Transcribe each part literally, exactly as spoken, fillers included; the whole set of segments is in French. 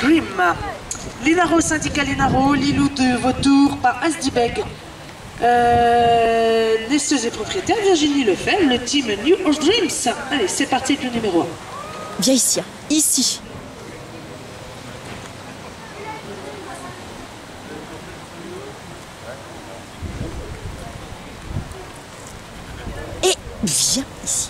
Scream. Linaro, syndicat Linaro, Lilou de Vautour par Asdibeg. Euh, Nesteuse et propriétaire, Virginie Lefebvre, le team New Old Dreams. Allez, c'est parti avec le numéro un. Viens ici, hein. Ici. Et viens ici.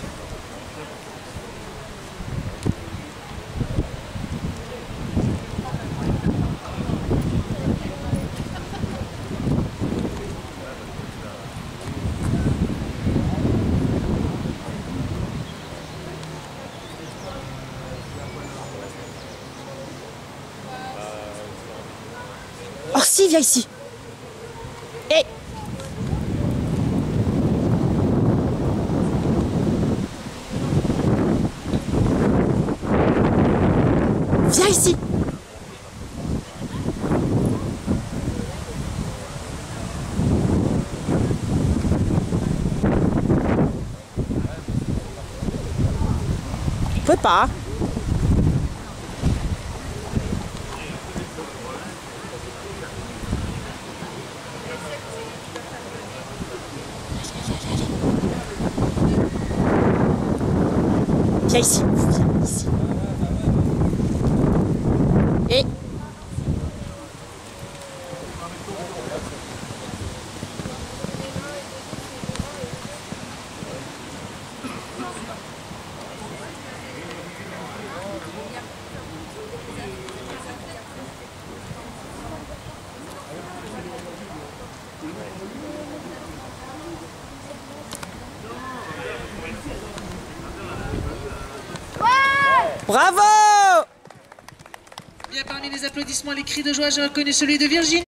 Orsi, viens ici. Et... Viens ici. Tu peux pas. Viens ici, viens ici. Et... Bravo! Bien, parmi les applaudissements, les cris de joie, j'ai reconnu celui de Virginie.